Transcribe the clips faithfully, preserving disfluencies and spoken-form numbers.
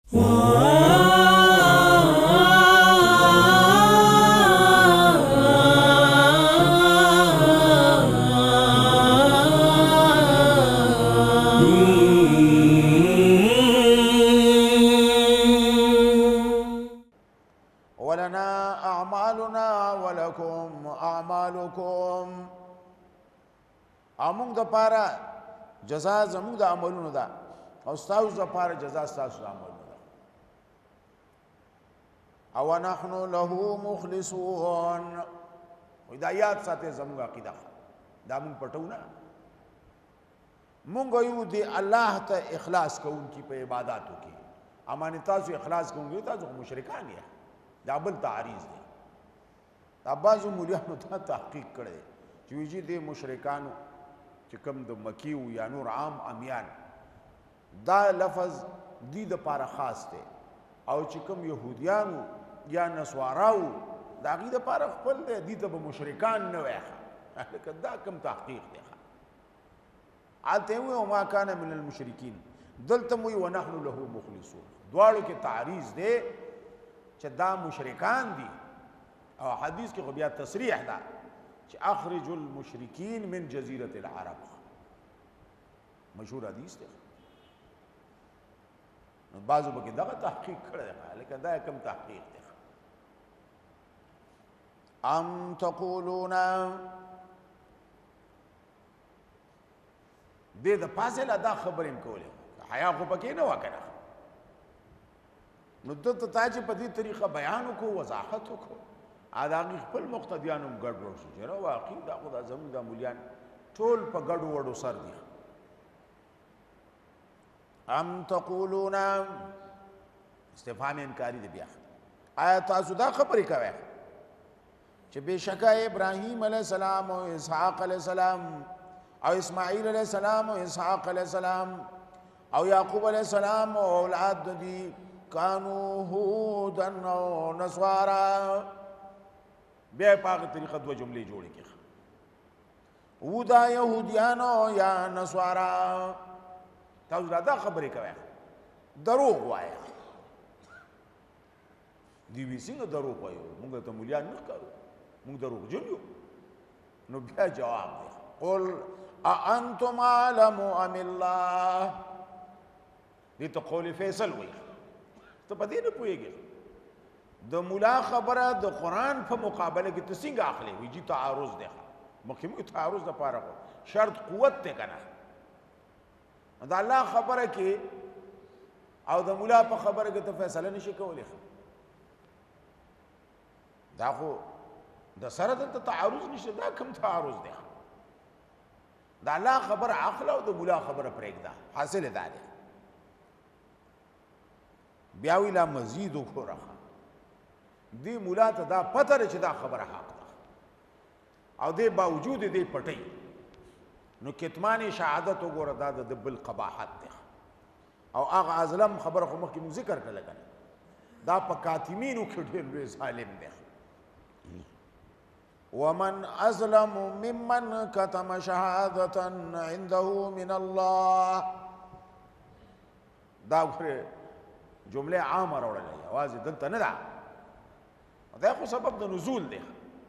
ولنا اعمالنا ولكم اعمالكم. امون د پارا جزاء زمون د عملونو دا او تاسو د پارا جزاء تاسو د عملونو دا. او نحن له مخلصون. هدایات ساته زمون عقیده دا مون پټو نه. مونږ یو دی الله ته اخلاص کوونکی په عبادتو کې. امانه تاسو اخلاص کوونکی تاسو مشرکان یې. دا بل تعریض دی. دا بعضو مولیانو ته تحقیق کړی چې ویجی دی مشرکانو چې کوم د مکیو یا نور عام امیان دا لفظ دی د پاره خاص دی او چې کوم یهودیانو یا نسواراو دا غي د پاره خپل دی دی ته به مشرکان نه وایي. لکه دا کوم تحقیق دی. آلته وی او ما کان من المشرکین دلته وی ونحن له مخلصون. دواړو کې تعریض دی چې دا مشرکان دي او حدیث کې خو بیا تصریح ده چې اخرج المشرکین من جزیرة العرب. مشهور حدیث دی. نو بعضو پکې دغه تحقیق کړی دی لکه دا کوم تحقیق دی. ام تقولون دې د پاسه لا دا خبرې م کولې حیا خو پکې نه وکړه. نو دلته تا چې په دې طریقه بیان وکړو وضاحت وکړو ا د هغې خپل مقتدیانو هم ګډ وډ شو چې یاره واقعي دا خو دا زموږ دا مولیان ټول په ګډو وډو سر دي. ام تقولون استفهام انکاري دی. بیا آیا تاسو دا خبرې کوئ چې بېشکه ابراهیم علیه السلام او اسحاق علیه السلام او اسماعیل علیه السلام او اسحاق علیه السلام او یعقوب علیه السلام او اولاد دی کانو هودا او نصارا. بیا په هغه طریقه دوه جملې جوړې کړي و دا یهودیانو یا نصارا. تاسو دا خبرې کوئ دروغ وایه. دی وی څنګه دروغ وایو موږ ته مولیان نه ښکارو موږ دروغجن یو. نو بیا جواب دی قل اانتم اعلم ام الله. دې ته قول فیصل وایي. ته په دې نه پوهېږې د ملا خبره د قرآن په مقابله کې ته څنګه اخلې وایي جي تعارض دی. مخکې موږ تعارض دپاره شرط قوت دی که نه. د الله خبره کې او د ملا په خبره کې ته فیصله نشي کولی. دا خو د سره دلته تعارض نشته. دا کوم تعارض دی؟ د الله خبره اخله او د ملا خبره پرېږده. حاصل دا دی. بیا وی لا مزید وګوره دی مولا ته دا پته ده چې دا خبره حق ده او دې باوجود دې پټی. نو کتمان شهادت وګوره دا د بل قباحت دی. او هغه ازلم خبره خو مخکې مو ذکر کړله که نه دا په کاتمینو کې ډېر لوی ظالم دی. ومن ازلم ممن کتم شهادة عنده من الله. دا وګوره جمله عامه راوړلې یوازې دلته نه ده. دا خو سبب د نزول دی.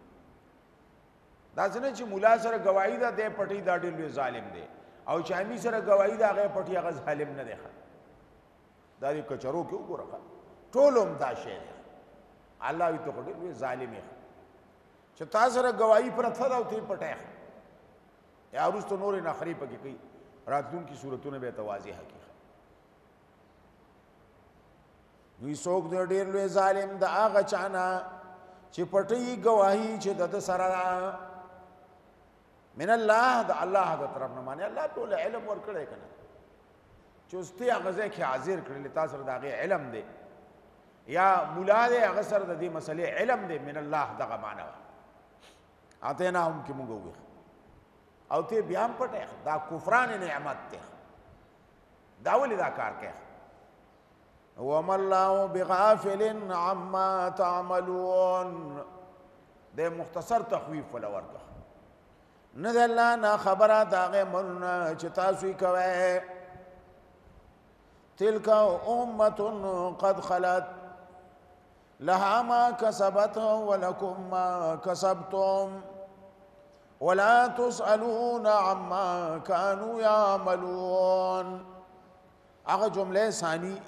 دا څنګه چې مولا سره ګواهي ده دی پټي دا ډېر لوی ظالم دی او چې امي سره ګواهي ده هغه پټي هغه ظالم نه دی. دا دې کچرو کې وګوره ټول هم دا شی دی. الله وي ته خو ډېر لوی ظالم یې چې تا سره ګواهي پرته ده او ته یې پټی یا وروسته نورې نخرې پکې کوي. راتلونکي صورتونه به یې ته واضحه کړي. وی څوک دی ډېر لوی ظالم د هغه چا نه چې پټوي ګواهي چې د ده سره ده من الله د الله د طرف نه. معنې الله ټول علم ورکړی که نه چې اوس ته هغه ځای کې حاضر کړلې تا سره د هغې علم دی یا ملا دی هغه سره د دې مسلې علم دی. من الله دغه معنی وه اتیناهم کې مونږ وویل او ته بیا هم پټې. دا کفران نعمت دی. دا ولې دا کار کوي؟ وما الله بغافل عما تعملون. ده مختصر تخویف ولا ورکه نه ده الله نه خبره د هغې عملونه چې تاسو یې کوئ. تلك امه قد خلت لها ما كسبت ولكم ما كسبتم ولا تسألون عما كانوا يعملون. هغه جمله ثانی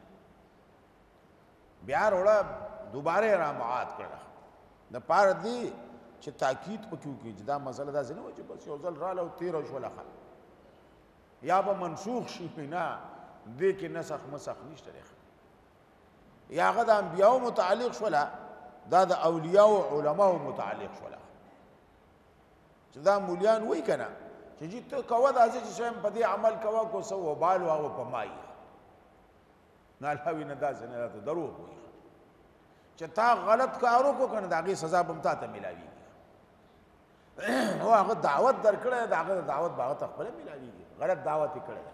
بیا وروړه دوباره را معاد کړه د پاره دی چې تاکید پکې وکړي دا مسله دا څنګه و چې بس یو ځل رااله او تیر شو لخوا یا به منسوخ شي نه دې کې نسخ مسخ نشته یا هغه د انبیاو متعلق شوله دا د اولیاء او علماء متعلق شوله چې دا مولیان وای کنه چې چې ته کوه دا چې شیم په دې عمل کوه کو سو وبال او په مای نه الهوی نه دا څنګه ته دروغ وای چې تا غلط کارو کو کنه داغه سزا به متا ته ملاوي او هغه دعوت درکړه داغه دعوت باغ ته خپل ملاوي غلط دعوت کړه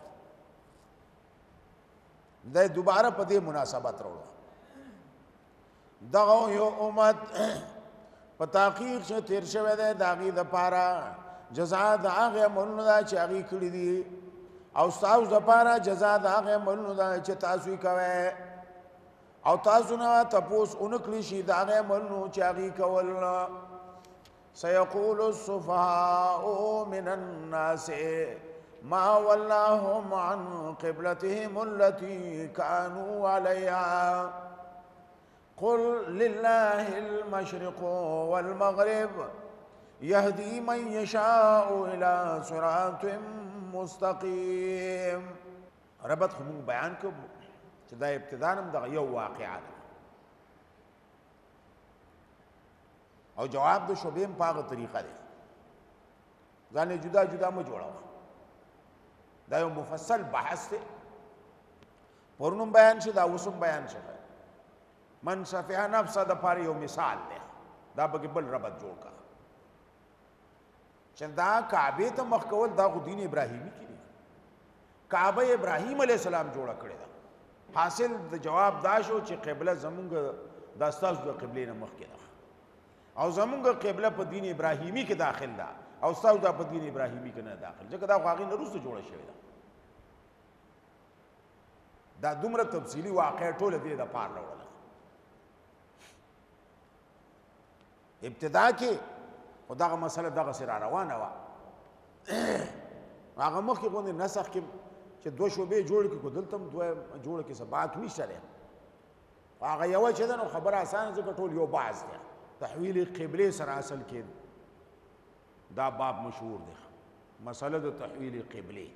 دا دوباره په دې مناسبت وروړو دغه یو امت په تحقیق چې تیر شوی دی د هغې دپاره جزا د هغې عملونو ده چې هغې کړي دي او ستاسو دپاره جزا د هغې عملونو ده چې تاسو یې کوئ او تاسو نه تپوس ونه کړي شي د هغې عملونو چې هغې کول. سيقول السفهاء من الناس ما ولاهم عن قبلتهم التي كانوا عليها قل لله المشرق والمغرب يهدي من يشاء إلى صراط مستقيم. ربط خمون بیان کو چې دا ابتدانم دغه یو واقعه ده او جواب د شوبیم په هغه طریقه دی ځان جدا جدا مو جوړاوه دا یو مفصل بحث دی پرونم بیان شي دا اوسم بیان شي من صفحه نفسه د پاره یو مثال دی دا به بل ربط جوړ کا چې دا کعبه ته مخ کول دا خو دین ابراهیمی کې دی کعبه ابراهیم علیه السلام جوړه کړې ده حاصل د جواب دا شو چې قبله زمونږ د استاسو د قبله نه مخ کې ده او زمونږ قبله په دین ابراهیمی کې داخل ده او استاسو د په دین ابراهیمی کې نه داخل ځکه دا خو هغه نه وروسته جوړه شوې ده دا دومره تفصیلی واقع ټول دې د پار راوړل ابتدا کې خدغه مسله دغه سره روانه و هغه مخکې غوندې نسخ کې چې دوه شوبې جوړ کې کو دلته دوه جوړ کې سبات نشته دی هغه یو چې نو خبره اسانه ځکه ټول یو باز دی تحویل قبله سره اصل کې دا باب مشهور دی مسله د تحویل قبله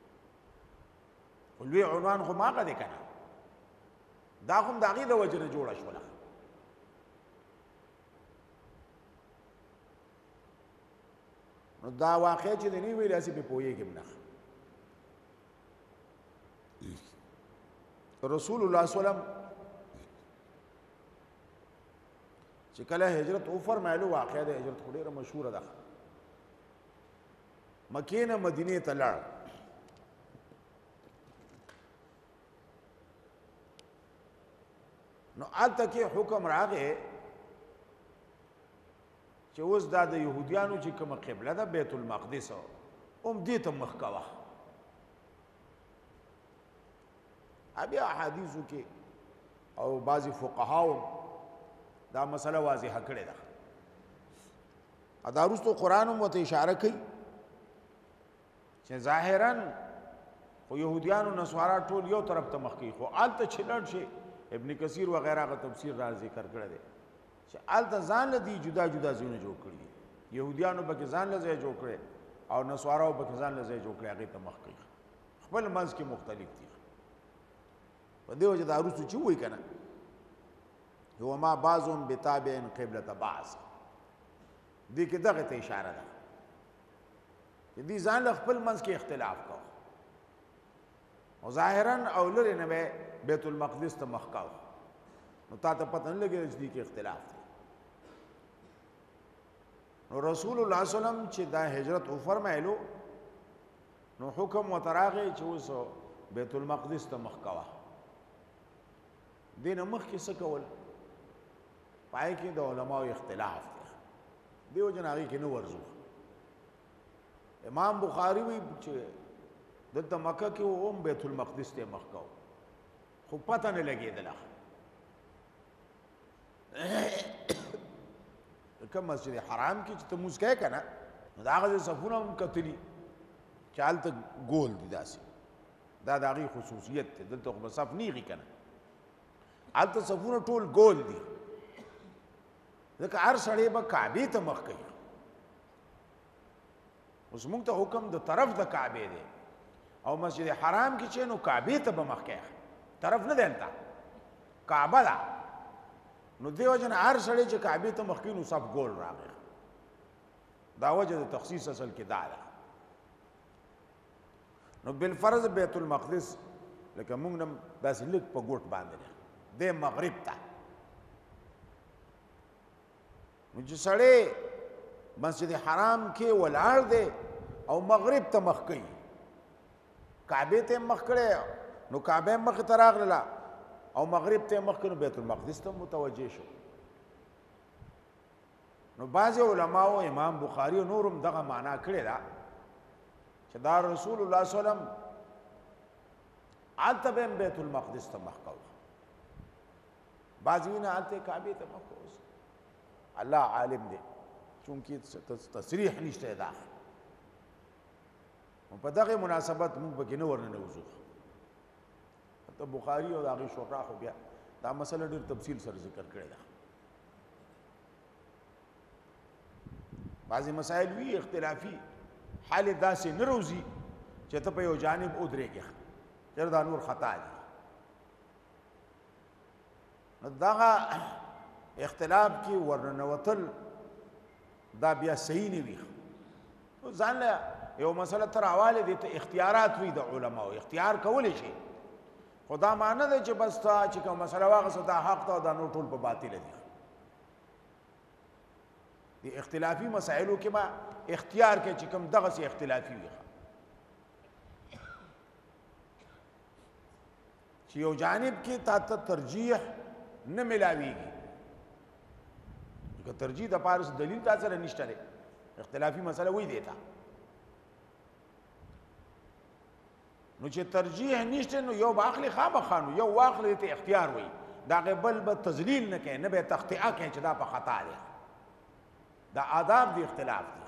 ولوی عنوان خو ما غدي کنه دا کوم د عقیده وجره جوړه شوله نو دا واقع چې د نیوی لاسي په پوهیږم نه رسول الله صلی الله علیه وسلم چې کله هجرت او فرمایلو واقع د هجرت خو ډیره مشهوره ده مکې نه مدینه ته لاړ نو الته کې حکم راغی چې اوس دا د يهوديانو چې کومه قبله ده بیت المقدس هم دې ته مخ کوه ابي احادیثو کې او بعضی فقهاو دا مسله واضحه کړې ده ادارستو قران هم ته اشاره کوي چې ظاهرا خو يهوديانو نسوارا ټول یو طرف ته مخ کوي خو الته چلړ شي ابن کثیر وغیرہ کا تفسیر را ذکر کړی دی چې الته ځان له دي جدا جدا ځونه جوړ کړی يهوديانو به ځان له ځای جوړ کړي او نسواراو به ځان له ځای جوړ کړي هغه ته مخ کوي خپل منځ کې مختلف دي په دې وجه دا روسو چې وای کنه هو ما بعضهم بتابع قبلة بعض دې کې دغه ته اشاره ده چې دې ځان له خپل منځ کې اختلاف کو او ظاهرا او لری نه به بیت المقدس ته مخ کاو نو تا ته پته نه لګی چې دې کې اختلاف دی نو رسول الله صلی الله علیه وسلم چې دا هجرت او فرمایلو نو حکم وتراغه چې اوس بیت المقدس ته مخ کاوه دین مخ کې څه کول پای کې د علماو اختلاف دی دیو جناغي کې نو ورزو امام بخاری وی چې دلته مکه کې هم بیت المقدس ته مخ کاو خو پته نه لګېدله کوم مسجد حرام کې چې ته مونځ کوې که نه نو د هغه ځای صفونه هم کتلي چې هلته ګول دي داسې دا د هغې خصوصیت دی دلته خو به صف نیغي که نه هلته صفونه ټول ګول دي ځکه هر سړی به کعبې ته مخ کوي اوس مونږ ته حکم د طرف د کعبې دی او مسجد حرام کې چې نو کعبې ته به مخ کوي طرف نه دی هلته کعبه ده نو دې وجه نه هر سړی چې کعبې ته مخ کوي نو صف ګول راغی دا وجه د تخصیص اصل کې دا ده نو بالفرض بیت المقدس لکه مونږ نه داسې لږ په ګوټ باندې دی دی مغرب ته نو چې سړی مسجد حرام کې ولاړ دی او مغرب ته مخ کوي کعبې ته مخ کړی نو کعبه مخ ته راغله او مغرب ته مخ کړي بیت المقدس ته متوجه شو نو بعض علماء امام بخاری او نورم دغه معنا کړی دا چې دا رسول الله صلی الله علیه وسلم آلته به بیت المقدس ته مخ کوي بعض وینه آلته کعبه ته مخ کوي الله عالم دی چونکی تصریح نشته دا په دغه مناسبت موږ به کې نه ورننه وځو ته بخاری او هغه شراح بیا دا مسله ډېر تفصیل سره ذکر کړی دا بعضی مسائل وی اختلافي حال داسې نه روزي چې ته په یو جانب ودرېږې چېر دا نور خطا دي نو دغه اختلاف کې ورننوتل دا بیا صحیح نه وي ځان له یو مسله تر حواله دي ته اختیارات وي د علماو اختیار کولی شي خدا معنی ده چې بس تا چې کوم مسله واغسته دا حق ته دا نور ټول په باطل دي دي اختلافي مسایلو کې ما اختیار کې چې کوم دغه سي اختلافي وي چې یو جانب کې تا ته ترجیح نه ملاويږي که ترجیح د پارس دلیل تا سره نشته دی اختلافي مسله وای دیتا نو چې ترجیح نشته نو یو باخلی خامخانو یو واخلی ته اختیار وای دا قبل به تذلیل نه کوي نه به تخطئه کوي چې دا په خطا دی دا آداب دی اختلاف دی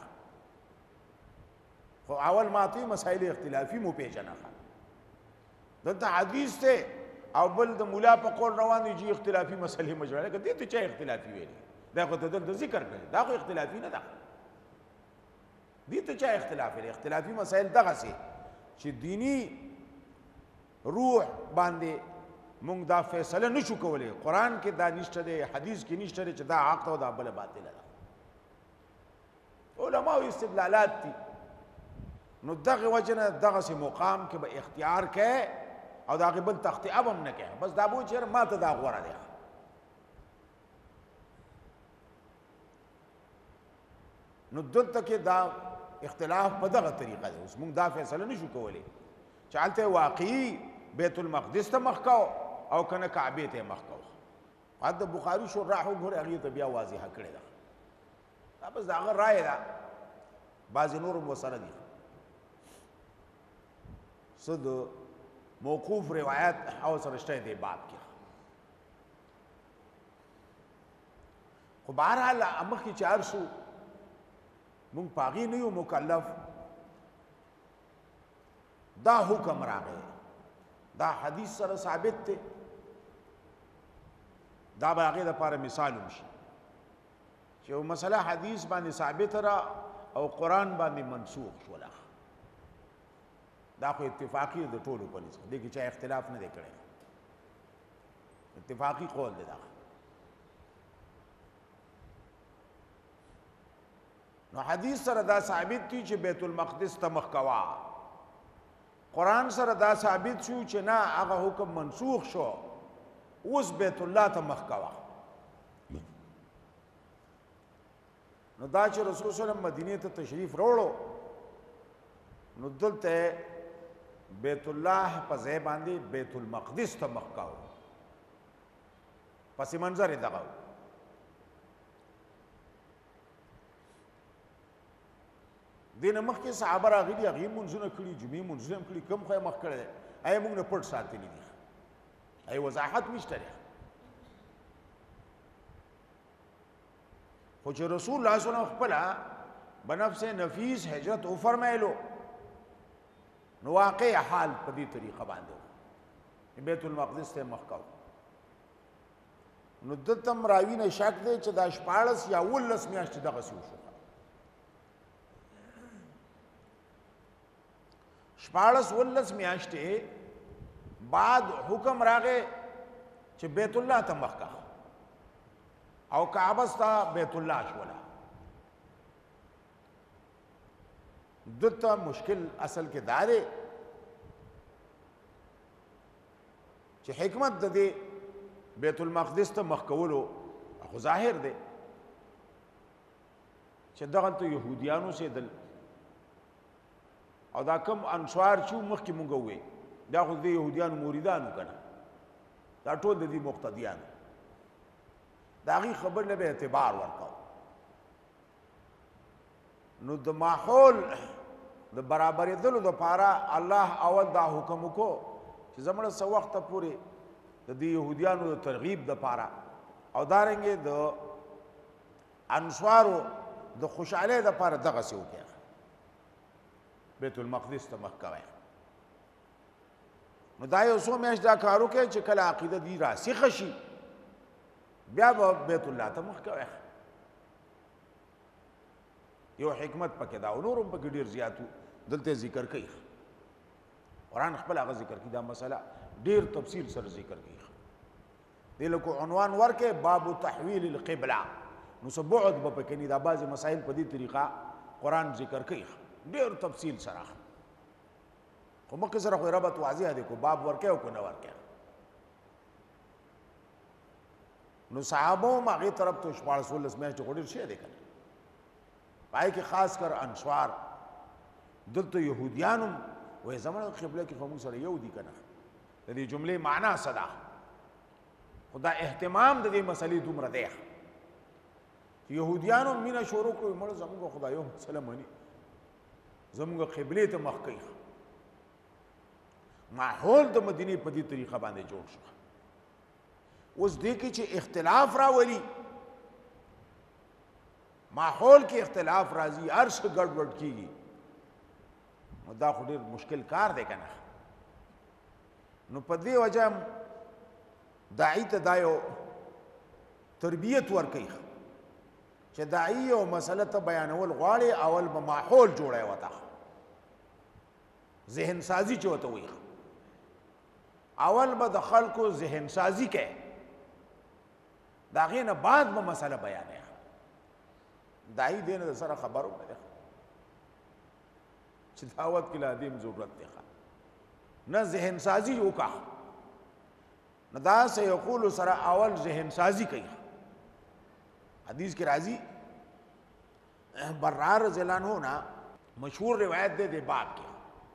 خو اول ماتی مسائل اختلافي مو پیژنه دلته حدیث ته او بل د مولا په قول روان دي چې اختلافي مسلې مجرا کې دي ته چا اختلافي ویلي دا خو ته د ذکر کړي دا خو اختلافي نه ده دي ته چا اختلاف لري اختلافي مسائل دغه سي چې دینی روح باندې مونږ دا فیصله نشو کولای قران کې دا نشته دی حدیث کې نشته دی چې دا حق او دا بل باطل ده علماء استدلالات دي نو دغه وجنه دغه سي مقام کې به اختیار کې او دا قبل تخطئه هم نه کې بس دا بو چیر ما ته دا غوړه دی نو دلته کې دا اختلاف په دغه طریقه دی اوس موږ دا فیصله نشو کولی چې هلته واقعي بیت المقدس ته مخ کو او کنه کعبې ته مخ کو حد بخاری شراح وګوره هغه ته بیا واضحه کړی ده دا بس دا هغه رائے ده بعض نور مو سره دي صد موقوف روایت او سره شته دی باب کې خو بهرحال امخ کې چار شو مونږ پاغي نه یو مکلف دا حکم راغی دا حدیث سره ثابت دی دا باغی د لپاره مثال وشي چې یو مسله حدیث باندې ثابت را او قران باندې منسوخ شولا دا خو اتفاقی د ټولو په نسبت دي کې چې اختلاف نه دی کړی اتفاقی قول دی دا نو حدیث سره دا ثابت دی چې بیت المقدس ته مخ کوا قرآن سره دا ثابت شو چې نه هغه حکم منسوخ شو اوس بیت الله ته مخ کوا نو دا چې رسول صلی الله علیه وسلم مدینه ته تشریف وروړو نو دلته بیت الله په ځای باندې بیت المقدس ته مخ کاو پس منظر دغه دینه مخکې صحابه راغلي هغه مونږونه کړي جمعې مونږونه کړي کم خو مخ کړي اي موږ نه پټ ساتلی دي اي ای وضاحت نشته خو چې رسول الله صلی الله علیه وسلم خپل بنفس نفیس هجرت او فرمایلو نو واقع حال په دې طریقه باندې بیت المقدس ته مخ کاو نو دتم راوی نه شک دی چې دا شپاړس یا ولس میاشتې دغه سی وشو شپاړس ولس میاشتې بعد حکم راغې چې بیت الله ته مخ کا او کعبه ستا بیت الله شولا دته مشکل اصل کې دارې چې حکمت د دې بیت المقدس ته مخ کولو خو ظاهر دی چې دغه ته يهوديانو سي دل او دا کم انصار چې مخکې مونږ وې دا خو د يهوديانو مریدانو کنه دا ټول د دې مقتدیان دا غي خبر له به اعتبار ورکاو نو د ماحول د برابرې دلو د پاره الله اول دا حکم کو چې زموږ سو وخت پورې د دې يهوديانو د ترغیب د پاره او دارنګې د انصارو د خوشاله د پاره دغه سی وکړه بیت المقدس ته مخ کوي نو دا یو څو میاشت دا کارو کې چې کله عقیده دی راسخ شي بیا به بیت الله ته مخ کوي یو حکمت پکې دا نورم پکې ډیر زیاتو دلته ذکر کوي قرآن خپل هغه ذکر کوي دا مسله ډیر تفصیل سره ذکر کوي دله کو عنوان ورکه باب تحویل القبلة نو سبعد په پکې نه دا بعض مسائل په دې طریقه قرآن ذکر کوي ډیر تفصیل سره خو مکه سره خو ربط واضح دی کو باب ورکه او کو نه ورکه نو صحابه ماغه طرف ته شپږ ولس میاشتې غوډر شه دي کنه پای کې خاص کر انصار دلته يهوديانو وې زمونږ قبله کې قوم سره یو دي کنه د دې جملې معنا صدا خدا اهتمام د دې مسلې دومره دی يهوديانو مینا شروع کوي مړ زمونږ خدای یو مسله مانی زمونږ قبله ته مخ کوي ماحول د مدینه په دې طریقه باندې جوړ شو اوس دې کې چې اختلاف راولي ماحول کې اختلاف راځي هر څه ګډوډ کیږي نو دا خو ډېر مشکل کار دی کنه نو په دې وجه داعی ته دا یو تربیت ورکوي چې داعی او مسله ته بیانول غواړي اول به ماحول جوړای وته ذهن سازی چوته وي اول به د خلکو ذهن سازی کوي دا غینه بعد به مسله بیانې دای دین د سره خبرو نه چې دعوت کې لازم ضرورت دی نه ذهن سازی وکا نه دا سه یقول سره اول ذهن سازی کوي حدیث کې راځي برار رضی الله عنه نا مشهور روایت ده د باب کې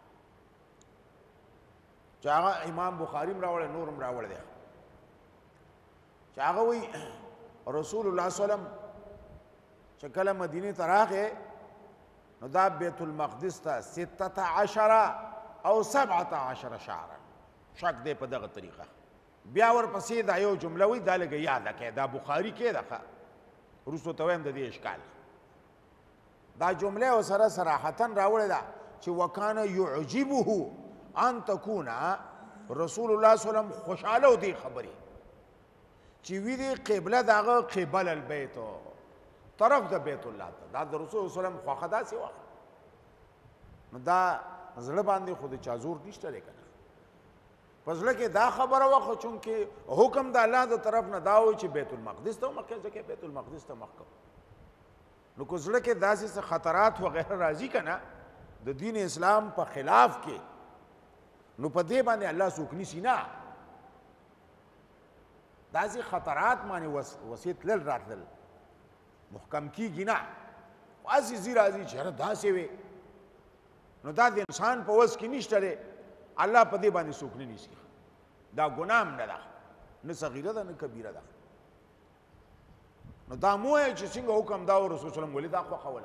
چې هغه امام بخاری راوړل نورم راوړل دی چې هغه وی رسول الله صلی الله علیه وسلم چې کله مدینه ته راغی نو دا بیت المقدس ته ستة عشر او سبعة عشر شهرا شک دی په دغه طریقه بیا ورپسې دا یو جمله وی دا لګه یاد کړه دا بخاری کې ده روسو ته وایم د دې اشکال دا جمله وسره صراحتا راوړل دا چې وکانه يعجبه ان تكون رسول الله صلی الله علیه وسلم خوشاله دی خبري چې وی دی قبله داغه قبل البيت طرف د بیت الله ته دا د رسول صلی الله علیه وسلم خواخه داسې وه نو دا زړه باندې خود چا زور نشته دی کنه په زړه کې دا خبره وه خو چونکې حکم د الله د طرف نه دا و چې بیت المقدس ته مخ ځکه بیت المقدس ته مخ کو نو کو زړه کې داسې خطرات وغیرہ راځي کنه د دین اسلام په خلاف کې نو په دې باندې الله څوک نیسي نه داسې خطرات باندې وسیت لل راتل محکم کیږي نه واسې زی راځي چې داسې وي نو دا د انسان په وس کې نشته دی الله په دې باندې څوک نه نیسي دا ګناه نه ده نه صغیره ده نه کبیره ده نو دا مو چې څنګه حکم دا رسول صلی الله علیه وسلم ولې دا خوښه ولا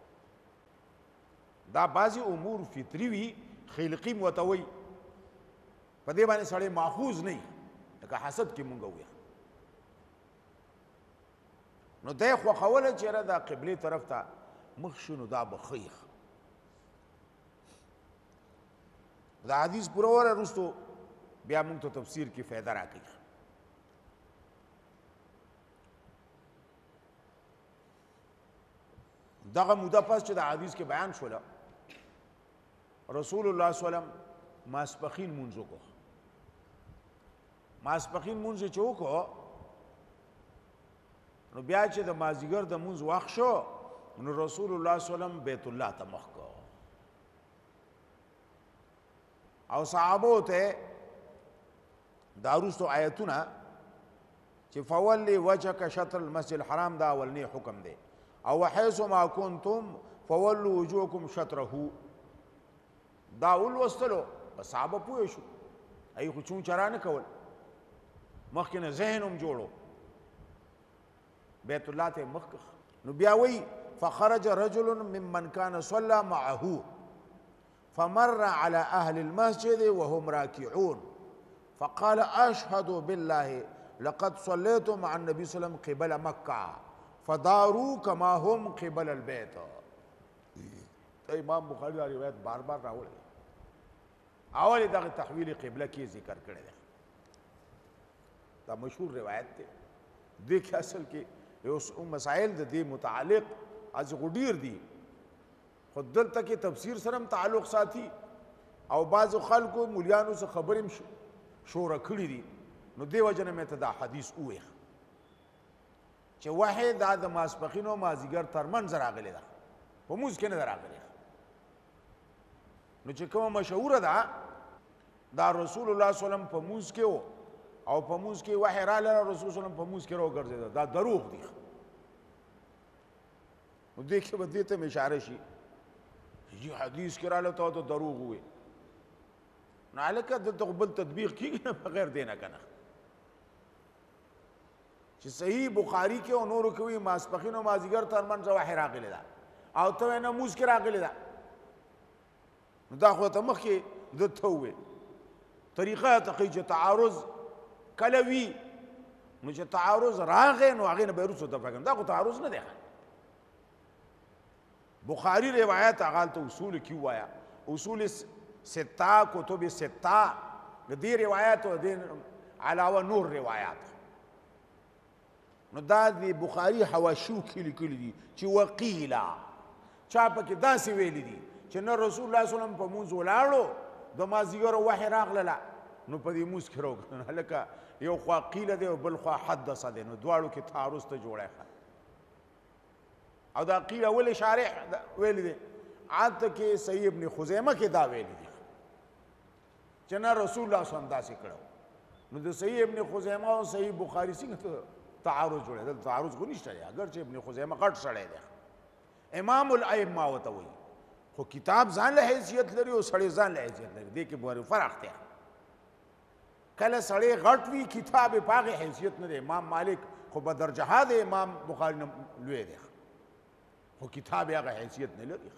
دا بعضی امور فطری وي خلقی متوي په دې باندې سړی ماخوذ نه لکه حسد کې مونږ وایو نو دی خوښوله چې یاره دا قبلې طرف ته مخ شو نو دا به ښه دا حدیث پوره وره وروستو بیا مونږ ته تفسیر کې فایده راکوي دغه موده پس چې د حدیث کې بیان شوله رسول الله صلی الله علیه وسلم ماسپخین مونځ وکړو ماسپخین مونځ چې وکړو نو بیا چې د مازدیګر د مونځ وخت شو نو رسول الله صلی الله علیه وسلم بیت الله ته مخ کړ او صحابو ته دا وروستو آیتونه چې فولی وجهک شطر المسجد الحرام دا اولنی حکم دی او حيث ما كنتم فولوا وجوهكم شطره دا ولوستلو صحابه پوه شو ای خو چون چرانه کول مخکې نه ذهنم جوړو بیت الله ته مخ نو بیا وی فخرج رجل ممن كان صلى معه فمر على اهل المسجد وهم راكعون فقال اشهد بالله لقد صليت مع النبي صلى الله عليه وسلم قبل مكه فداروا كما هم قبل البيت امام بخاری دا روایت بار بار راوړی اول دغه تحویل قبله کې ذکر کړی دی دا مشهور روایت دی دې کې اصل کې یو مسائل د دې متعلق از غډیر دي خود دلته کې تفسیر سره تعلق ساتي او بعض خلکو مولیانو څخه خبرې شوره کړې دي نو دې وجه نه مې ته دا حدیث وویل چې وحی دا د ماسپخین او مازدیګر ترمنځ راغلی ده په مونځ کې نه ده راغلی نو چې کومه مشهوره ده دا رسول الله صلی الله علیه وسلم په مونځ کې و او په مونځ کې وحی راغلی رسول الله صلی الله علیه وسلم په مونځ کې راوګرځېده دا دروغ دي نو دې کې به دې ته اشاره شي چې حدیث کې راغلی ته ته دروغ ووایې نو هلکه دلته خو بل تطبیق کېږي نه بغیر دې نه که نه چې صحیح بخاری کې او نورو کې وي ماسپخین او مازدیګر ترمنځ وحی راغلی ده او ته وایې نه مونځ کې راغلی ده نو دا خو ته مخکې ده ته ووایې طریقه ته ښایي چې تعارض کله وي نو چې تعارض راغی نو هغې نه به یې وروسته دفع کړم دا خو تعارض نه دی بخاری روایت هغه هلته اصول کې ووایه اصول سته کتب سته د دې روایت او دې علاوه نور روایات نو دا د بخاری حواشیو کې لیکلي دي چې وقیله چا پکې داسې ویلي دي چې نه رسول الله صلی الله علیه وسلم په مونځ ولاړو د مازدیګر وحی راغلله نو په دې مونځ کې راوګرځېدل هلکه یو خوا قیله دی او بل خوا حدث دی نو دواړو کې تعارض ته جوړی او دا قیله ولې شارح ویلي دی هلته کې صحیح ابن خزیمه کې دا ویلي دي چې نه رسول الله صلی الله علیه وسلم داسې کړی نو د صحیح ابن خزیمه او صحیح بخاري څنګه تعارض جوړېدل تعارض خو نشته دی اگر چې ابن خزیمه غټ سړی دی امام الائمه ورته وایي خو کتاب ځان له حیثیت لري او سړی ځان له حیثیت لري دې کې بورې فرق دی کله سړی غټ وي کتاب یې په هغې حیثیت نه دی امام مالک خو بدرجه دی امام بخاري نه لوی دی خو کتاب یې هغه حیثیت نه لري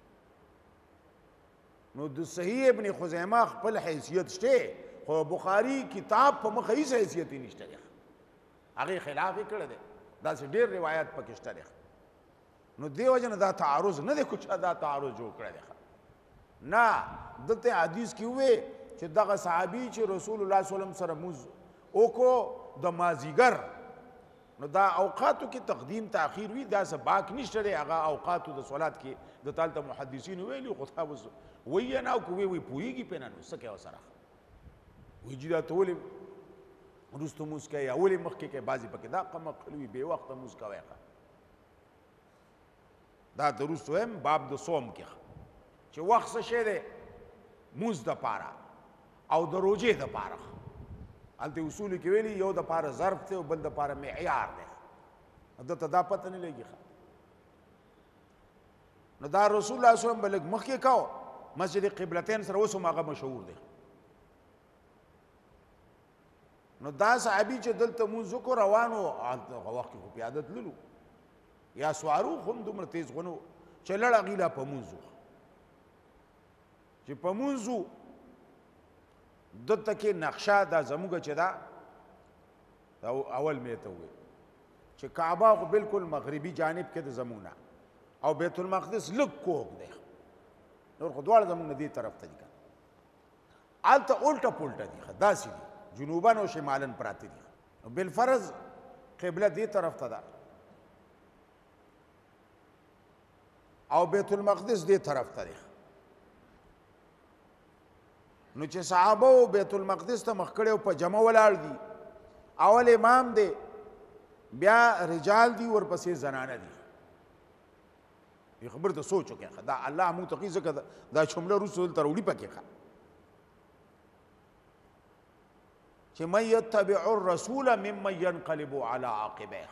نو د صحیح ابن خزیمه خپل حیثیت شته خو بخاري کتاب په مخه هیڅ حیثیت یې نشته دی هغې خلاف یې کړی دی داسې ډېر روایت پکې شته دی نو دې وجه نه دا تعارض نه دی کوچا دا تعارض جوړ کړی دی نه دلته حدیث کې ووی چې دغه صحابي چې رسول الله صلی الله علیه وسلم سره مونځ وکړو د مازدیګر نو دا اوقاتو کې تقدیم تاخیر وي دا څه باک نشته دی هغه اوقاتو د صلات کې د تالته محدثینو ویلي خو تا اوس وایي نه او که وی وی پوهېږي پرې نه نو څه کوې ورسره وایي چې دا ته ولې وروسته مونځ کوې یا ولې مخکې کوې بعضې پکې دا قمقل وي بې وخته مونځ کوی دا د وروسته وایم باب د صوم کې چې وخت څه شی دی مونځ دپاره او د روژې دپاره هلته اصولو کې ویلي یو دپاره ظرف دی او بل دپاره معیار دی دته دا پته نه لګي نو دا رسول الله صلی الله علیه وسلم به لږ مخکې کو مسجد قبلتین سره اوس هم هغه مشهور دی نو دا صحابي چې دلته مونځ وکړو روان و هغه وخت کې خو پیاده تللو یا سوارو خو هم دومره تیز خو نه و چې لړ هغې لا په مونځ و چې په مونځ و دلته کې نقشه دا زموږ چې ده اول مې ته وویل چې کعبه خو بالکل مغربي جانب کې د زمونه او بیت المقدس لږ کوږ دی نور خو دواړه زموږ نه دې طرف ته دي که هلته الټه پلټه دي ښه داسې دي جنوبن او شمالن پراته دي بالفرض قبله دې طرف ته ده او بیت المقدس دې طرف ته دی نو چې صحابه و بیت المقدس ته مخ کړی او په جمع ولاړ دي اول امام دی بیا رجال دي ورپسې زنانه دي دې خبرې ته سوچ وکړه دا الله موږ ته ځکه دا جمله وروسته دلته راوړي پکې ښه چې من یتبع الرسول ممن ینقلب علی عاقبیه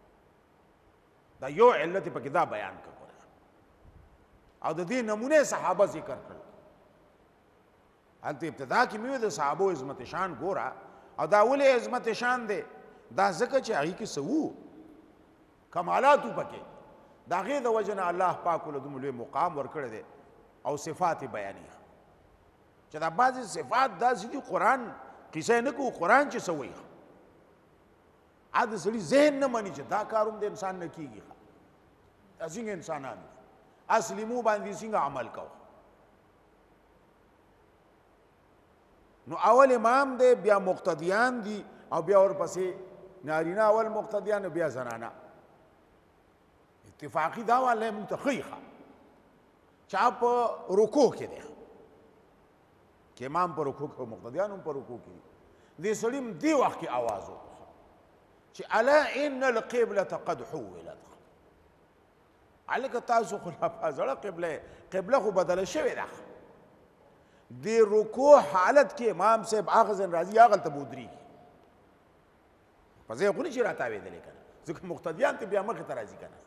دا یو علت پکې دا بیان کړه او د دې نمونه صحابه ذکر کړل هلته ابتدا کې مې د صحابو عظمت شان ګوره او دا ولې عظمت شان دی دا ځکه چې هغې کې څه وو کمالات وو پکې د هغې د وجې نه الله پاک له دومره لوی مقام ورکړی دی او صفات یې بیانې چې دا بعضې صفات داسې دي قرآن قصه یې نه کوو قرآن چې څه وایي ا د سړي ذهن نه مني چې دا کار هم د انسان نه کېږي دا څنګه انسانان اسلمو باندې څنګه عمل کوو نو اول امام دی بیا مقتدیان دي او بیا ورپسې نارینه اول مقتدیان بیا زنانه اتفاقی دا والی موږ ته ښیي ښه چا په رکوع کې دی چې امام په رکوع کې او مقتدیان هم په رکوع کې دي دې سړي هم دې وخت کې اواز وکړه چې الا ان القبلة قد حولت هلکه تاسو خو لا په زړه قبله قبله خو بدله شوې ده د رکوع حالت کې امام صاحب هغه ځین راځي هغلته به ودرېږي په ځای خو نه شي راتاوېدلی که نه ځکه مقتدیان ته بیا مخې ته راځي که نه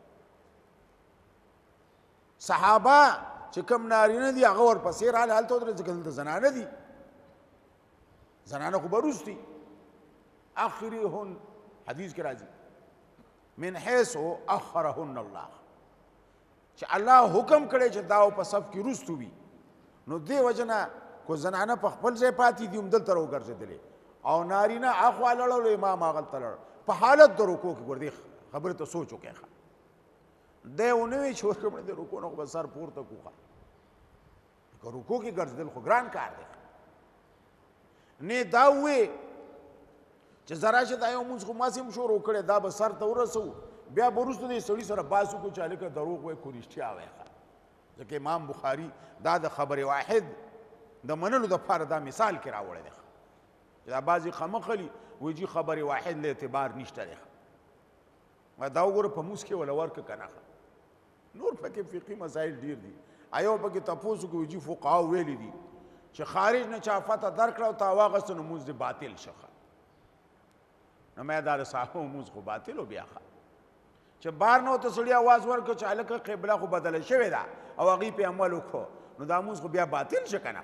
صحابه چې کوم نارینه دي هغه ورپسې راغله هلته ودرېږي ځکه دلته زنانه دي زنانه خو به وروست دي اخرهن حدیث کې راځي من حیث اخرهن الله چې الله حکم کړی چې دا په صف کې وروستو وي نو دې وجه نه کو زنانه په خپل ځای پاتې دي هم دلته راوګرځېدلې او نارینه اخوا لړلو امام هغلته لړ په حالت د رکوع کې ګور دې خبرې ته سوچ وکړئ ښه دی ونه وي چې ورکړه د رکوع نه خو به سر پورته کړو ښه که رکوع کې ګرځېدل خو ګران کار دی نه دا ووې چې ذرا چې دا یو مونځ خو ماسې هم شروع کړی دا به سر ته ورسوو بیا به وروسته دې سړي سره باس وکړو چې هلکه دروغ وایي خو رښتیا وایي ځکه امام بخاري دا د خبر واحد د منلو دپاره دا مثال کې راوړی دی چې دا بعضې خمخلي وایي جي خبر واحد له اعتبار نشته دی دا وګوره په مونځ کې وله ورکړه که نه نور پکې فقهي مسایل ډېر دي ایو پکې تپوس وکړو وایي جي فقهاو ویلي دي چې خارج نه چا فتح درکړه او تا واغسته نو مونځ دې باطل شه نو مې دا د صحابو مونځ خو باطل و بیا چې بار نه ورته سړي اواز ورکړو چې هلکه قبله خو بدله شوې ده او هغې پې عمل وکړو نو دا مونځ خو بیا باطل شه که نه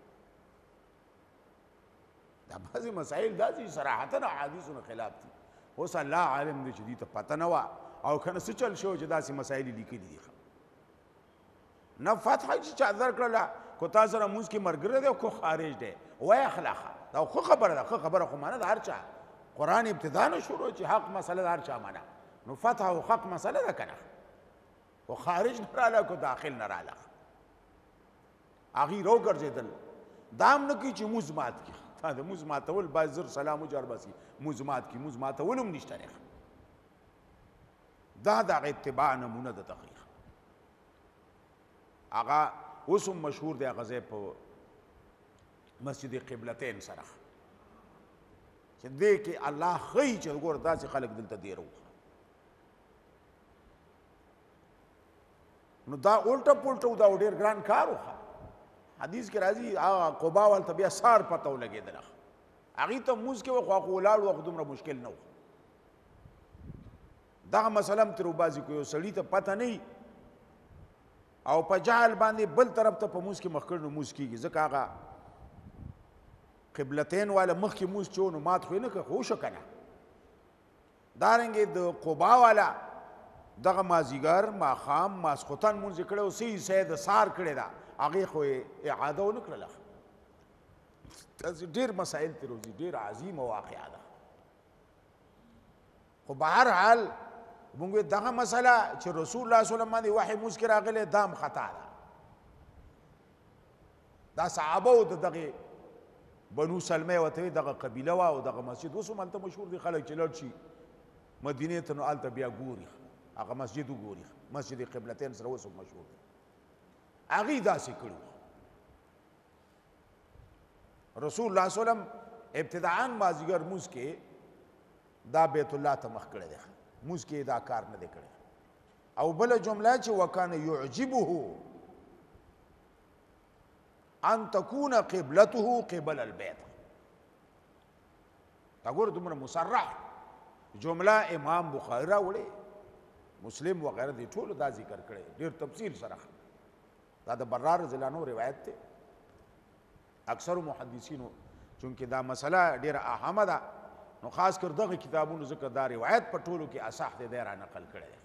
دا بعضې مسایل داسې صراحتا احادیثو نه خلاف دي اوس الله عالم دی چې دوی ته پته نه وه او که نه څه چل شوی چې داسې مسایل یې لیکلي دي نه فتحه چې چا درکړله کو تا سره مونځ کې ملګری دی او کو خارج دی وایه خلاخه دا ښه خبره ده ښه خبره خو منه د هر چا قرآن ابتدا نه شروع چې حق مسله د هر چا منه نو فتح او حق مسله ده که نه خو خارج نه راله کو داخل نه راله هغې راوګرځېدل دا هم نه کوي چې مونځ مات کړي دا د مونځ ماتول باید زر سلام وجار بسي مونځ مات کړي مونځ ماتول هم نشته دی دا د هغه اتباع نمونه ده تقریق هغه اوس هم مشهور دی هغه ځای په مسجد قبلتین سره چې دې کې الله ښیي چې وګوره داسې خلک دلته دېره وو نو دا الټه پلټه و دا ډېر ګران کار و حدیث کې راځي هغه قبا والته بیا سار پته ولګېدله هغې ته مونځ کې وه خو هغه ولاړ و خو دومره مشکل نه و دغه مسله هم ترې وباسي که یو سړي ته پته نه وي او په جهل باندې بل طرف ته په مونځ کې مخ کړ نو مونځ کېږي ځکه هغه قبلتین والا مخکې مونځ چې و نو مات خو یې نه کړه خو وشو که نه دارنګې د قبا والا دغه مازدیګر ماښام ماسخوتن مونځ یې کړی او څه حصه یې د سار کړې ده هغې خو یې اعاده ونه کړله داسې ډېر مسایل ترې وځي ډېر عظیمه واقعه ده خو بهر حال موږ دغه مسله چې رسول الله صلی الله علیه وسلم باندې وحی مسکر راغلی دام خطا ده دا صحابه او دغه بنو سلمہ وته دغه قبیله وا او دغه مسجد اوس هم ته مشهور دي خلک چې لړ شي مدینه ته نو آلته بیا ګوري هغه مسجد وګوري مسجد قبلتین سره اوس مشهور دي هغه داسې کړو رسول الله صلی الله علیه وسلم ابتداءً مازیګر موږ کې دا بیت الله ته مخ کړی دی موږ کې دا کار نه دی کړی او بل جمله چې وکانه يعجبه ان تكون قبلته قبل البيت دا ګور دومره مصرح جمله امام بخاری راوړي مسلم وغیرہ دي ټول دا ذکر کړي ډیر تفصیل سره دا د برار رضی الله عنه روایت ته اکثر محدثینو چونکه دا مسله ډیره اهمه ده نو خاص کر دغه کتابونو ذکر دا روایت په ټولو کې اصح دي را نقل کړي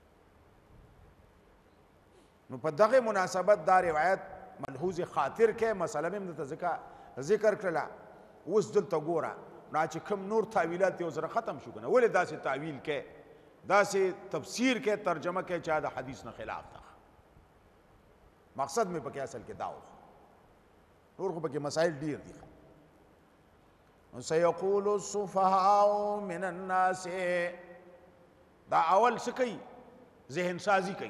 نو په دغه مناسبت دا روایت ملحوظ خاطر کې مسله مم د ذکر کړله اوس دلته ګوره نا چې کوم نور تعویلات یو سره ختم شو کنه ولې داسې تعویل کې داسې تفسیر کې ترجمه کې چا د حدیث نه خلاف تا مقصد مې پکې اصل کې داو نور خو پکې مسائل ډیر دي سيقول السفهاء من الناس دا اول سکی ذهن سازی کوي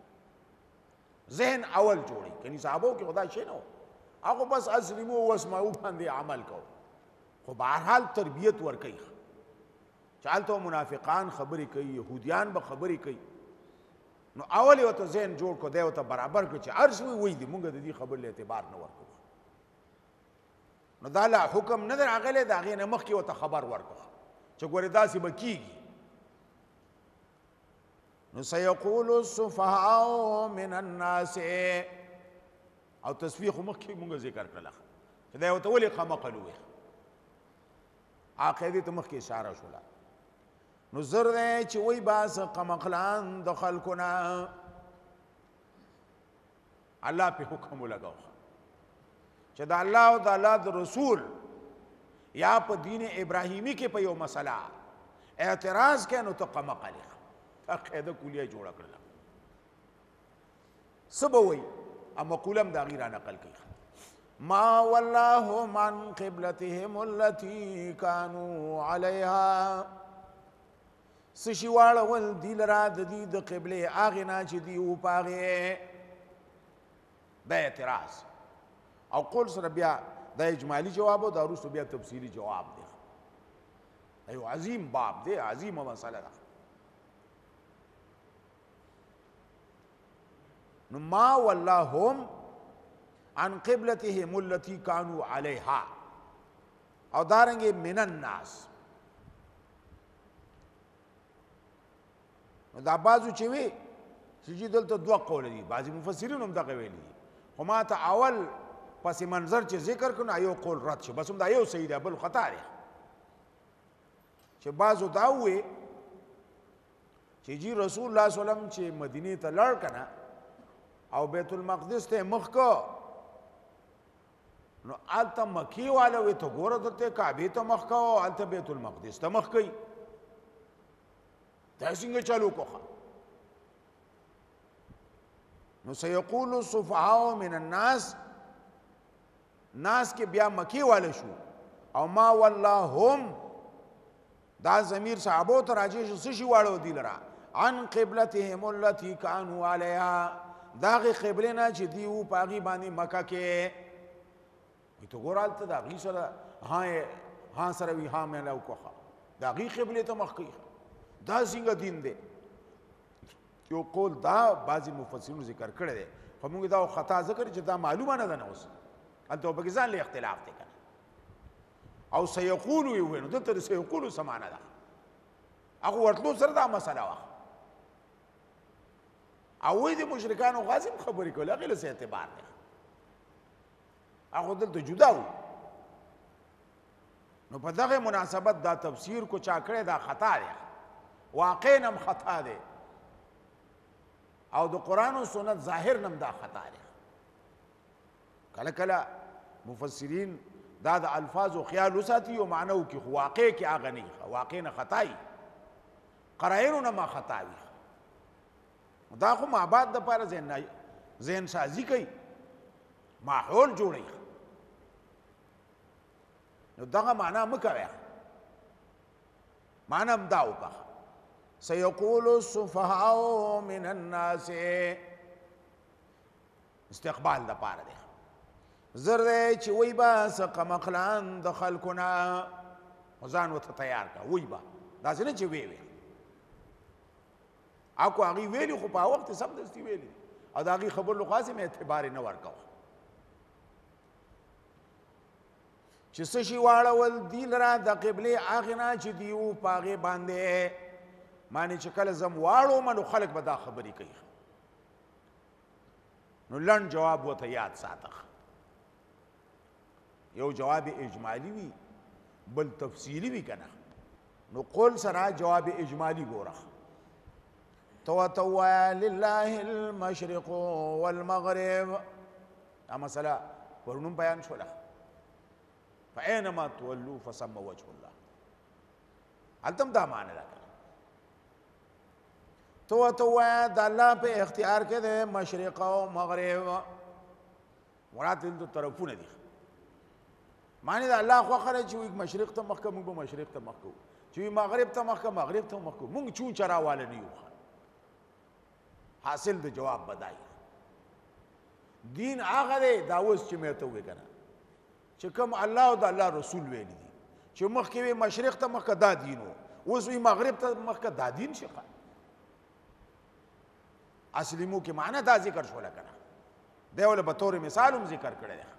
ذهن اول جوړي کني صحابو کې خدا شي نو هغه بس اسلمو واسمعوا باندې عمل کو خو بهرحال تربیت ور کوي چالتو منافقان خبرې کوي يهوديان به خبرې کوي نو اول یو ته ذهن جوړ کو دی او ته برابر کو چې ارش وي وي دي مونږ د دې خبر له اعتبار نه ورکو نو دا لا حکم نه راغله دا غي نه مخ کې وته خبر ورکو چې ګوره داسې بکیږي نو سيقول السفهاء من الناس او تصفیق مخ کې مونږ ذکر کړل چې دا وته ولي خمقلوه عقیدې ته مخ کې اشاره شولا نو زر دې چې وای باس قمقلان د خلقنا الله په حکم لګاو چې دا الله او د الله د رسول یا په دین ابراهیمی کې په یو مسله اعتراض کینو ته قمقلی عقیده کلیه جوړ کړل سبوي اما قولم دا غیره نقل کړي ما والله من قبلتهم التي كانوا عليها سشیواله ول دل را د دې د قبله اغه نه چې دی او پاغه د اعتراض او قول سره بیا د اجمالی جواب او د وروسته بیا تفصیلی جواب دی ایو عظیم باب دی عظیمه مسله ده نو ما واللهم عن قبلتهم التي كانوا عليها او دارنګه من الناس دا بازو چې وی چې دلته دوه قول دي بعضی مفسرین هم دغه ویلي خو ما ته اول پس منظر چې ذکر کړو یو قول رد شو بس هم دا یو صحیح دی بل خطا دی چې بازو دا وی چې جی رسول الله صلی الله علیه وسلم چې مدینه ته لړ کنه او بیت المقدس ته مخ کو نو آلتا مکی والا وی تو گورا دلتے کعبی تا مخ کھاو آلتا بیت المقدس تا مخ کئی تحسنگ چلو کو خوا نو سیقول الصفحاء من الناس ناس کے بیا مکی والا شو او ما واللہم دا ضمیر صحابو تراجیش سشی والا دی لرا عن قبلتهم اللتی کانو علیہا داغی قبلنا چی دیو پاگی بانی مکہ کے تو ګورال ته دا غي سره ها ها سره وی ها مې لاو کوخه دا غي قبله ته مخ کوي دا څنګه دین دی یو قول دا بعضی مفسرین ذکر کړی دی خو موږ دا خطا ذکر چې دا معلومه نه ده نو اوس انته په ځان له اختلاف دی کنه او سيقول وي نو دته سيقول سمانه ده هغه ورتلو سره دا مسله وا او وی د مشرکانو غازم خبرې کوله غیر څه اعتبار نه هغه دلته جدا و نو په دغه مناسبت دا تفسیر کو چا کړی دا خطا دی واقع نم خطا دی او د قرآن و سنت ظاهر نم دا خطا دی کله کله مفسرین دا د الفاظ و خیال وساتي او معنی کی واقع کی هغه نه واقع نه خطای قرائنو نه ما خطا وي دا خو مابعد دپاره ذهن ذهن سازي کوي ماحول جوړوي نو دغه معنا مه کوئ معنا هم دا وکړه سيقول السفهاء من الناس استقبال دپاره دی زر دی چې وی به څه قمقلان د خلکو نه ځان ورته تیار کړه وی به داسې نه چې وی وی اکو هغې ویلي خو په وخت سمدستي ویلي او د هغې خبرو خاصې مې اعتبار یې نه ورکوه چې څه شي واړول دي لره د قبلې هغې نه چې دي و په هغې باندې مانې چې کله زم واړومه نو خلک به دا خبرې کوي نو لنډ جواب ورته یاد ساته یو جواب اجمالی وي بل تفصیلی وي که نه نو قول سره جواب اجمالی ګوره ته ورته ووایه لله المشرق والمغرب دا مسله پرونم بیان شوله فاینما تولوا فثم وجه الله هلته هم دا معنی ده ته ورته ووایه د الله په اختیار کې دی مشرق او مغرب مراد دلته طرفونه دي معنی د الله خوښه ده چې وایي مشرق ته مخ که موږ به مشرق ته مخ کوو چې وایي مغرب ته مخ که مغرب ته مخ کوو موږ چون چراواله نه یو حاصل د جواب بدای دین هغه دی دا اوس چې مې ته ووایې که نه چې کوم الله او د الله رسول ویلي دي چې مخکې وی مشرق ته مخکې دا دین و اوس وی مغرب ته مخکې دا دین شي اصلي مو کې معنی دا ذکر شوله که نه دی ولې به طور مثال هم ذکر کړی دی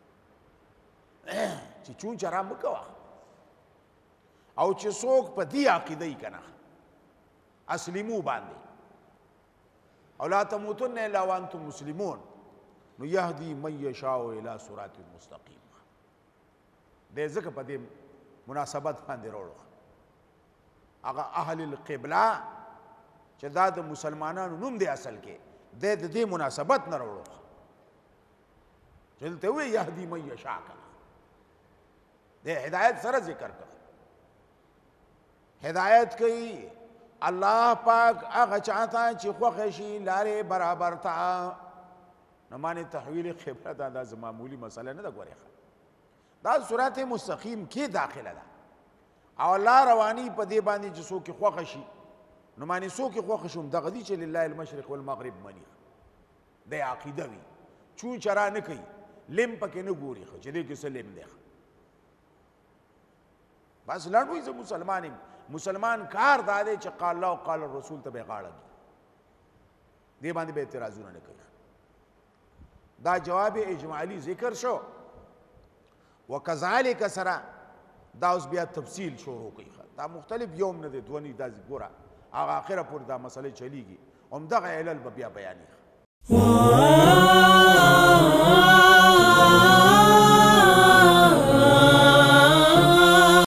چې چون چرا مه کوه او چې څوک په دې عقیده یي که نه اسلمو باندې او لا تموتن الا وانتم مسلمون نو یهدي من یشاء الی صراط مستقیم دی ځکه په دې مناسبت باندې راوړو هغه اهل القبله چې دا د مسلمانانو نوم دی اصل کې دی د دې مناسبت نه راوړو چې دلته وایي یهدي من یشاء که د هدایت سره ذکر کړ هدایت کوي الله پاک هغه چاته چې خوښه شي لارې برابر ته نو معنې تحویل قبله دا دا معمولي مسله نه ده ګورې دا صراط مستقیم کې داخله ده او الله رواني په دې باندې چې څوک خوښه شي نو معنې څوک خوښه شي دغه دي چې لله المشرق والمغرب مني د عقیده وي چون چرا نه کوي لم پکې نه ګوري چې دې کې څه لم دی بس لړوي زه مسلمان یم مسلمان کار دا دی چې قال الله او قال الرسول ته به غاړه دي دې باندې به اعتراضونه نه کوي دا جواب اجمالی ذکر شو وکذالک سره دا اوس بیا تفصیل شروع کوي دا مختلف یوم نه دی دونی دا ګوره هغه اخره پورې دا مسئله چلیږي همدغه علل به بیا بیانېږي